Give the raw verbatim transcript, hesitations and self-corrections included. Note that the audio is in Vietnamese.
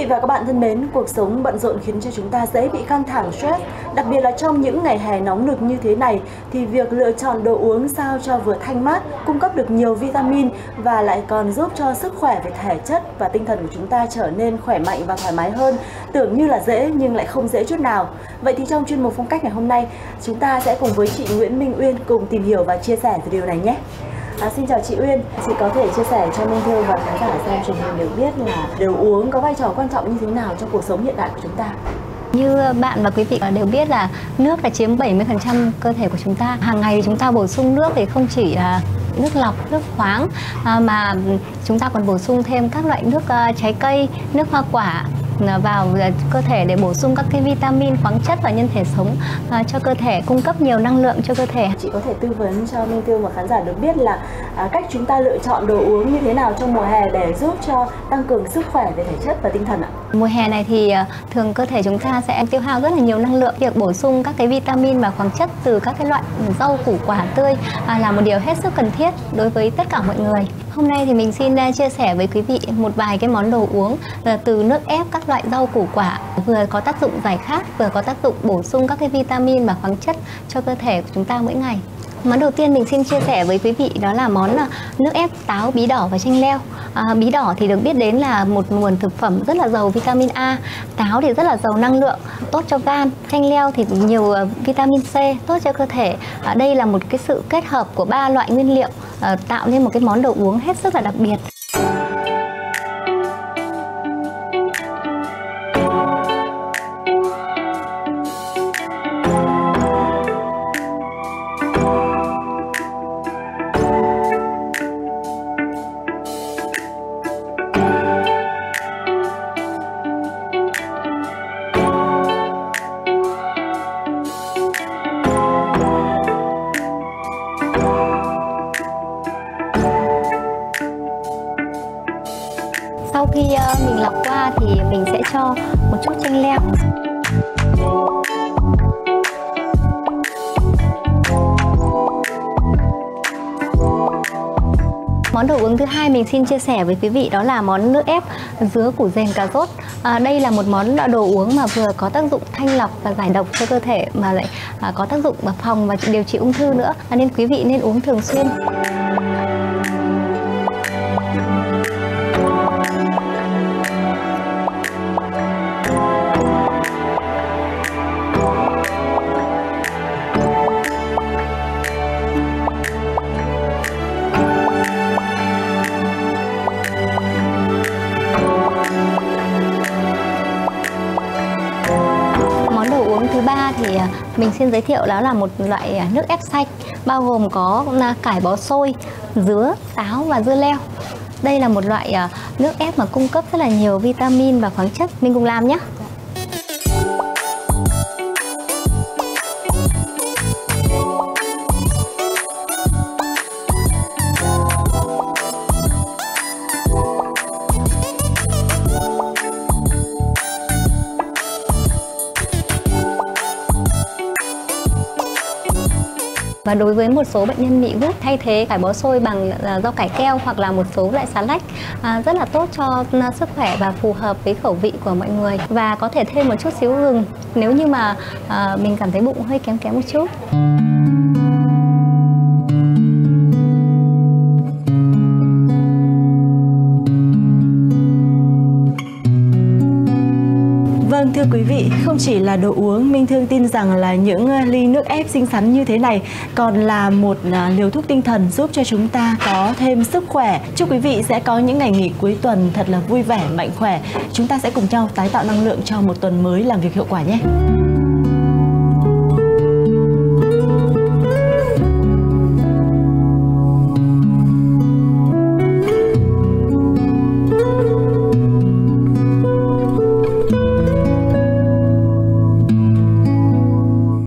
và các bạn thân mến, cuộc sống bận rộn khiến cho chúng ta dễ bị căng thẳng, stress. Đặc biệt là trong những ngày hè nóng nực như thế này thì việc lựa chọn đồ uống sao cho vừa thanh mát, cung cấp được nhiều vitamin và lại còn giúp cho sức khỏe về thể chất và tinh thần của chúng ta trở nên khỏe mạnh và thoải mái hơn. Tưởng như là dễ nhưng lại không dễ chút nào. Vậy thì trong chuyên mục Phong cách ngày hôm nay, chúng ta sẽ cùng với chị Nguyễn Minh Uyên cùng tìm hiểu và chia sẻ về điều này nhé. À, xin chào chị Uyên, chị có thể chia sẻ cho Minh Thư và khán giả xem truyền hình được biết là đồ uống có vai trò quan trọng như thế nào trong cuộc sống hiện đại của chúng ta? Như bạn và quý vị đều biết là nước là chiếm bảy mươi phần trăm cơ thể của chúng ta. Hàng ngày chúng ta bổ sung nước thì không chỉ là nước lọc, nước khoáng mà chúng ta còn bổ sung thêm các loại nước trái cây, nước hoa quả vào cơ thể để bổ sung các cái vitamin, khoáng chất và nhân thể sống cho cơ thể, cung cấp nhiều năng lượng cho cơ thể. Chị có thể tư vấn cho Minh Thư và khán giả được biết là à, cách chúng ta lựa chọn đồ uống như thế nào trong mùa hè để giúp cho tăng cường sức khỏe về thể chất và tinh thần ạ? Mùa hè này thì thường cơ thể chúng ta sẽ tiêu hao rất là nhiều năng lượng. Việc bổ sung các cái vitamin và khoáng chất từ các cái loại rau củ quả tươi là một điều hết sức cần thiết đối với tất cả mọi người. Hôm nay thì mình xin chia sẻ với quý vị một vài cái món đồ uống từ nước ép các loại rau củ quả, vừa có tác dụng giải khát, vừa có tác dụng bổ sung các cái vitamin và khoáng chất cho cơ thể của chúng ta mỗi ngày. Món đầu tiên mình xin chia sẻ với quý vị đó là món nước ép táo, bí đỏ và chanh leo. À, bí đỏ thì được biết đến là một nguồn thực phẩm rất là giàu vitamin A, táo thì rất là giàu năng lượng, tốt cho gan, chanh leo thì nhiều vitamin C, tốt cho cơ thể. À, đây là một cái sự kết hợp của ba loại nguyên liệu à, tạo nên một cái món đồ uống hết sức là đặc biệt. Sau khi uh, mình lọc qua thì mình sẽ cho một chút chanh leo. Món đồ uống thứ hai mình xin chia sẻ với quý vị đó là món nước ép dứa củ dền cà rốt. À, đây là một món đồ uống mà vừa có tác dụng thanh lọc và giải độc cho cơ thể mà lại à, có tác dụng phòng và điều trị ung thư nữa. À, nên quý vị nên uống thường xuyên. Thứ ba thì mình xin giới thiệu đó là một loại nước ép xanh bao gồm có cải bó xôi, dứa, táo và dưa leo. Đây là một loại nước ép mà cung cấp rất là nhiều vitamin và khoáng chất. Mình cùng làm nhé. Và đối với một số bệnh nhân bị gút, thay thế cải bó xôi bằng rau cải keo hoặc là một số loại xà lách à, rất là tốt cho sức khỏe và phù hợp với khẩu vị của mọi người. Và có thể thêm một chút xíu gừng nếu như mà à, mình cảm thấy bụng hơi kém kém một chút. Vâng, thưa quý vị, không chỉ là đồ uống, Minh Thương tin rằng là những ly nước ép xinh xắn như thế này còn là một liều thuốc tinh thần giúp cho chúng ta có thêm sức khỏe. Chúc quý vị sẽ có những ngày nghỉ cuối tuần thật là vui vẻ, mạnh khỏe. Chúng ta sẽ cùng nhau tái tạo năng lượng cho một tuần mới làm việc hiệu quả nhé.